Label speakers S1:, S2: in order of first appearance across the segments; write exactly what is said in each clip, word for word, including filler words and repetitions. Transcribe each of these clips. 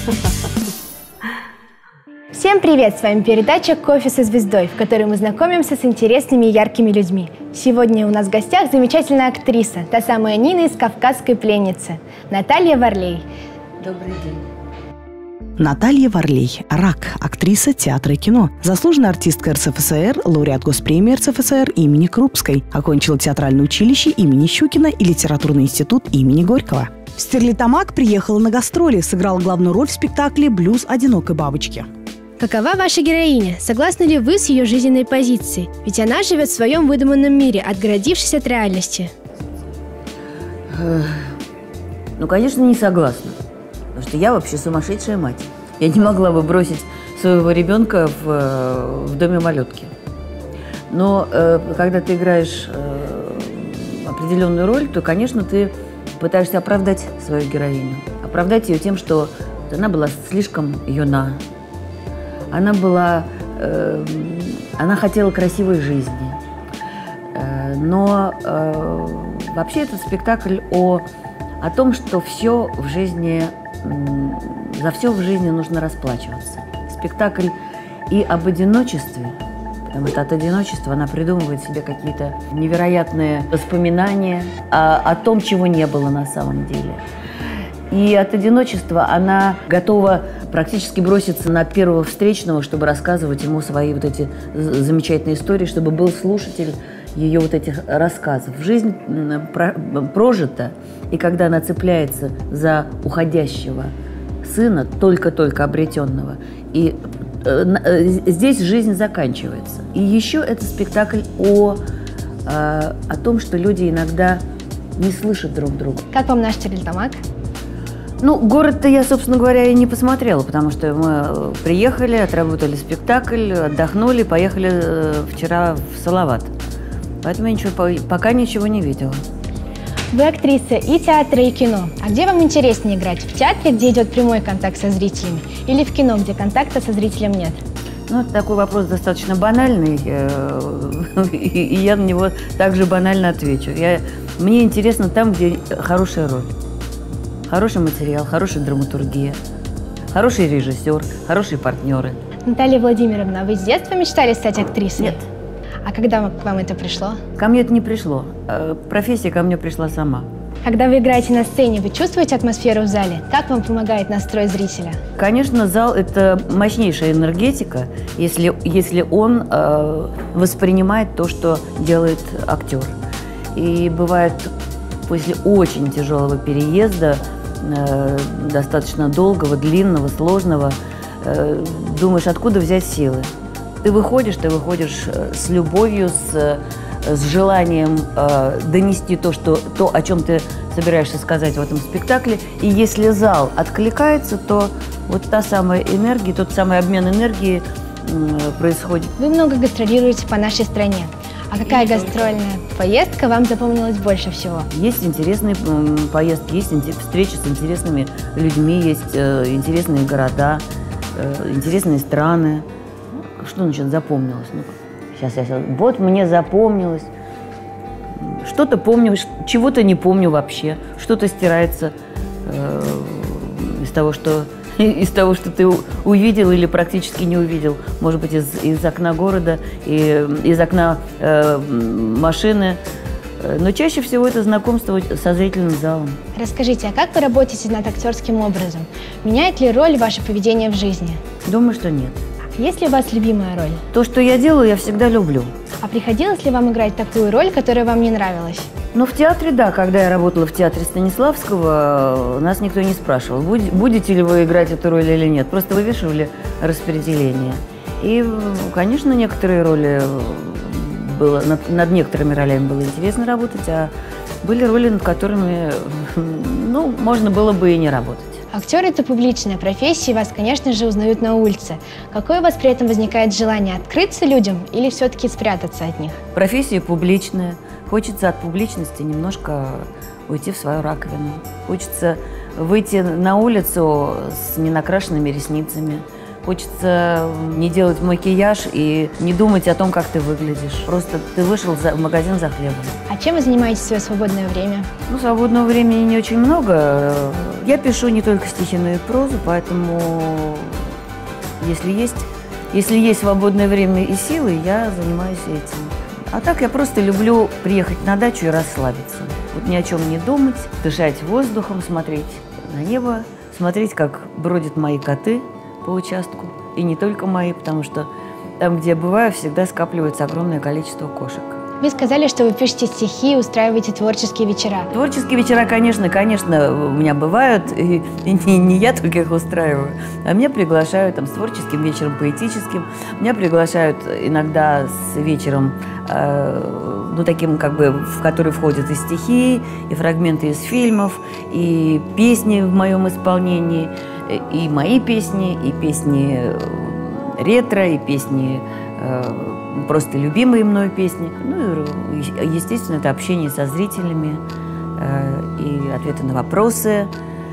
S1: Всем привет! С вами передача «Кофе со звездой», в которой мы знакомимся с интересными и яркими людьми. Сегодня у нас в гостях замечательная актриса, та самая Нина из «Кавказской пленницы», Наталья Варлей.
S2: Добрый день.
S3: Наталья Варлей – РАК, актриса театра и кино, заслуженная артистка эр эс эф эс эр, лауреат Госпремии эр эс эф эс эр имени Крупской, окончила театральное училище имени Щукина и литературный институт имени Горького. В Стерлитамак приехала на гастроли, сыграла главную роль в спектакле «Блюз одинокой бабочки».
S1: Какова ваша героиня? Согласны ли вы с ее жизненной позицией? Ведь она живет в своем выдуманном мире, отгородившись от реальности.
S2: Ну, конечно, не согласна. Потому что я вообще сумасшедшая мать. Я не могла бы бросить своего ребенка в, в доме малютки. Но э, когда ты играешь э, определенную роль, то, конечно, ты пытаешься оправдать свою героиню. Оправдать ее тем, что она была слишком юна. Она была, э, она хотела красивой жизни, э, но э, вообще этот спектакль о, о том, что все в жизни, э, за все в жизни нужно расплачиваться. Спектакль и об одиночестве, потому что от одиночества она придумывает себе какие-то невероятные воспоминания о, о том, чего не было на самом деле. И от одиночества она готова практически броситься на первого встречного, чтобы рассказывать ему свои вот эти замечательные истории, чтобы был слушатель ее вот этих рассказов. Жизнь прожита, и когда она цепляется за уходящего сына, только-только обретенного, и здесь жизнь заканчивается. И еще это спектакль о, о том, что люди иногда не слышат друг друга.
S1: Как вам наш Стерлитамак?
S2: Ну, город-то я, собственно говоря, и не посмотрела, потому что мы приехали, отработали спектакль, отдохнули, поехали вчера в Салават. Поэтому я ничего, пока ничего не видела.
S1: Вы актриса и театра, и кино. А где вам интереснее играть? В театре, где идет прямой контакт со зрителями, или в кино, где контакта со зрителем нет?
S2: Ну, это такой вопрос достаточно банальный, и я на него также банально отвечу. Я, мне интересно там, где хорошая роль. Хороший материал, хорошая драматургия, хороший режиссер, хорошие партнеры.
S1: Наталья Владимировна, вы с детства мечтали стать актрисой?
S2: Нет.
S1: А когда к вам это пришло?
S2: Ко мне это не пришло. Профессия ко мне пришла сама.
S1: Когда вы играете на сцене, вы чувствуете атмосферу в зале? Как вам помогает настрой зрителя?
S2: Конечно, зал – это мощнейшая энергетика, если, если он э, воспринимает то, что делает актер. И бывает после очень тяжелого переезда, достаточно долгого, длинного, сложного, думаешь, откуда взять силы. Ты выходишь, ты выходишь с любовью, с, с желанием донести то, что, то, о чем ты собираешься сказать в этом спектакле. И если зал откликается, то вот та самая энергия, тот самый обмен энергией происходит.
S1: Вы много гастролируете по нашей стране. А какая гастрольная поездка вам запомнилась больше всего? Есть
S2: интересные поездки, есть встречи с интересными людьми, есть интересные города, интересные страны. Что, значит, запомнилось? Ну, сейчас я сейчас... Вот мне запомнилось. Что-то помню, чего-то не помню вообще. Что-то стирается э, из того, что... из того, что ты увидел или практически не увидел. Может быть, из, из окна города, и, из окна э, машины. Но чаще всего это знакомство со зрительным залом.
S1: Расскажите, а как вы работаете над актерским образом? Меняет ли роль ваше поведение в жизни?
S2: Думаю, что нет.
S1: Есть ли у вас любимая роль?
S2: То, что я делаю, я всегда люблю.
S1: А приходилось ли вам играть такую роль, которая вам не нравилась?
S2: Ну, в театре, да. Когда я работала в театре Станиславского, нас никто не спрашивал, будете ли вы играть эту роль или нет. Просто вывешивали распределение. И, конечно, некоторые роли было, над, над некоторыми ролями было интересно работать, а были роли, над которыми, ну, можно было бы и не работать.
S1: Актер – это публичная профессия, и вас, конечно же, узнают на улице. Какое у вас при этом возникает желание – открыться людям или все-таки спрятаться от них?
S2: Профессия публичная. Хочется от публичности немножко уйти в свою раковину. Хочется выйти на улицу с ненакрашенными ресницами. Хочется не делать макияж и не думать о том, как ты выглядишь. Просто ты вышел в магазин за хлебом.
S1: А чем вы занимаетесь в свое свободное время?
S2: Ну, свободного времени не очень много. Я пишу не только стихи, но и прозу, поэтому если есть, если есть свободное время и силы, я занимаюсь этим. А так я просто люблю приехать на дачу и расслабиться. Вот ни о чем не думать, дышать воздухом, смотреть на небо, смотреть, как бродят мои коты по участку. И не только мои, потому что там, где я бываю, всегда скапливается огромное количество кошек.
S1: Вы сказали, что вы пишете стихи, устраиваете творческие вечера.
S2: Творческие вечера, конечно, конечно, у меня бывают, и, и не, не я только их устраиваю, а меня приглашают там, с творческим вечером, поэтическим. Меня приглашают иногда с вечером, э, ну, таким, как бы, в который входят и стихи, и фрагменты из фильмов, и песни в моем исполнении, и мои песни, и песни ретро, и песни... Э, просто любимые мною песни. Ну и, естественно, это общение со зрителями, э, и ответы на вопросы.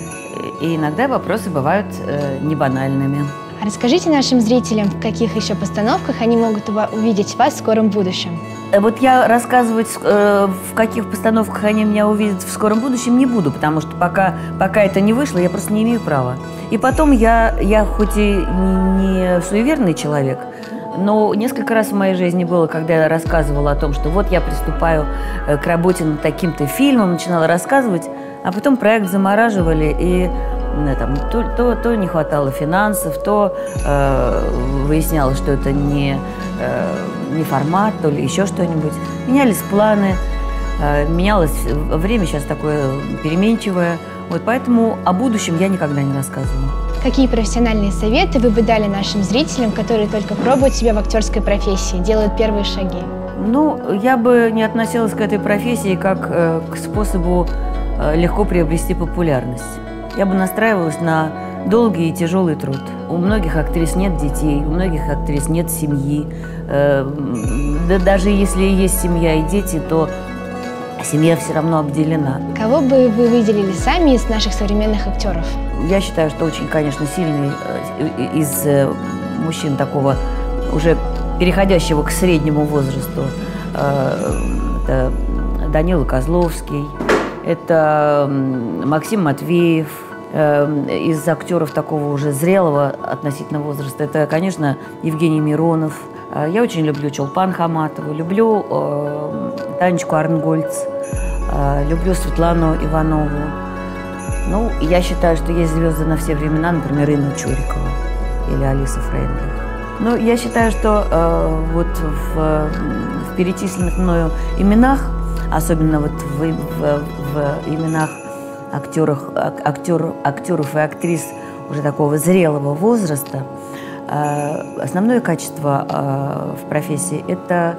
S2: И иногда вопросы бывают э, не банальными.
S1: Расскажите нашим зрителям, в каких еще постановках они могут увидеть вас в скором будущем.
S2: Вот я рассказывать, э, в каких постановках они меня увидят в скором будущем, не буду, потому что пока, пока это не вышло, я просто не имею права. И потом я, я хоть и не суеверный человек, но несколько раз в моей жизни было, когда я рассказывала о том, что вот я приступаю к работе над таким-то фильмом, начинала рассказывать, а потом проект замораживали, и ну, там, то, то, то не хватало финансов, то э, выяснялось, что это не, э, не формат, то ли еще что-нибудь. Менялись планы, э, менялось время сейчас такое переменчивое. Вот поэтому о будущем я никогда не рассказывала.
S1: Какие профессиональные советы вы бы дали нашим зрителям, которые только пробуют себя в актерской профессии, делают первые шаги?
S2: Ну, я бы не относилась к этой профессии как э, к способу э, легко приобрести популярность. Я бы настраивалась на долгий и тяжелый труд. У многих актрис нет детей, у многих актрис нет семьи. Э, да даже если есть семья и дети, то семья все равно обделена.
S1: Кого бы вы выделили сами из наших современных актеров? Я
S2: считаю, что очень, конечно, сильный из мужчин такого уже переходящего к среднему возрасту. Это Данила Козловский, это Максим Матвеев. Из актеров такого уже зрелого относительно возраста это, конечно, Евгений Миронов. Я очень люблю Чолпан Хаматову, люблю э, Танечку Арнгольц, э, люблю Светлану Иванову. Ну, я считаю, что есть звезды на все времена, например, Инна Чурикова или Алиса Фрейндлих. Но я считаю, что э, вот в, в перечисленных мною именах, особенно вот в, в, в именах актеров, актер, актеров и актрис уже такого зрелого возраста, основное качество в профессии – это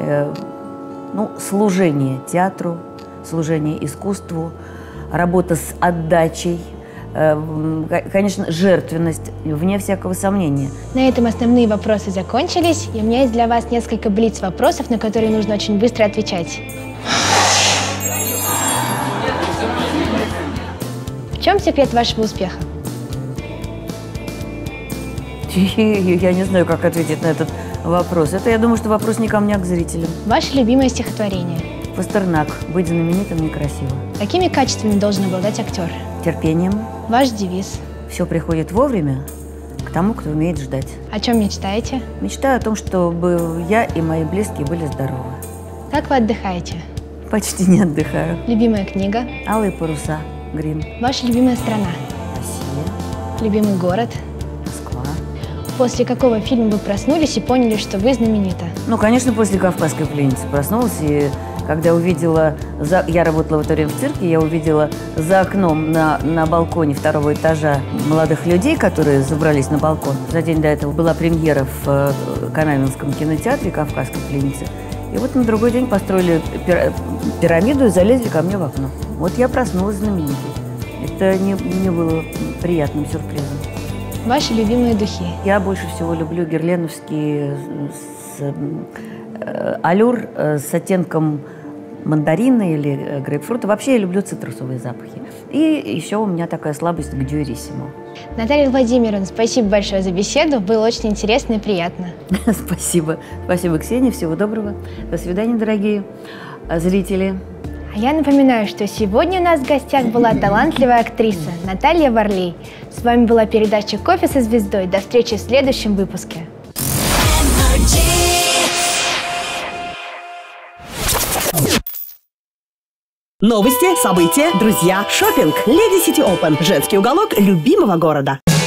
S2: ну, служение театру, служение искусству, работа с отдачей, конечно, жертвенность, вне всякого сомнения.
S1: На этом основные вопросы закончились, и у меня есть для вас несколько блиц-вопросов, на которые нужно очень быстро отвечать. В чем секрет вашего успеха?
S2: Я не знаю, как ответить на этот вопрос. Это, я думаю, что вопрос не ко мне, а к зрителям.
S1: Ваше любимое стихотворение?
S2: Пастернак. Быть знаменитым некрасиво.
S1: Какими качествами должен обладать актер?
S2: Терпением.
S1: Ваш девиз?
S2: Все приходит вовремя к тому, кто умеет ждать.
S1: О чем мечтаете?
S2: Мечтаю о том, чтобы я и мои близкие были здоровы.
S1: Как вы отдыхаете?
S2: Почти не отдыхаю.
S1: Любимая книга?
S2: «Алые паруса», Грин.
S1: Ваша любимая страна?
S2: Россия.
S1: Любимый город?
S2: Москва.
S1: После какого фильма вы проснулись и поняли, что вы знаменита?
S2: Ну, конечно, после «Кавказской пленницы» проснулась, и когда увидела, за... я работала в это время в цирке, я увидела за окном на, на балконе второго этажа молодых людей, которые забрались на балкон. За день до этого была премьера в Канавинском кинотеатре «Кавказской пленницы». И вот на другой день построили пирамиду и залезли ко мне в окно. Вот я проснулась знаменитой. Это не, не было приятным сюрпризом.
S1: Ваши любимые духи?
S2: Я больше всего люблю герленовские с, э, аллюр э, с оттенком мандарины или грейпфрута. Вообще я люблю цитрусовые запахи. И еще у меня такая слабость к дюриссимо.
S1: Наталья Владимировна, спасибо большое за беседу. Было очень интересно и приятно.
S2: Спасибо. Спасибо, Ксения. Всего доброго. До свидания, дорогие зрители.
S1: А я напоминаю, что сегодня у нас в гостях была талантливая актриса Наталья Варлей. С вами была передача «Кофе со звездой». До встречи в следующем выпуске.
S3: Новости, события, друзья, шопинг. Леди Сити Open. Женский уголок любимого города.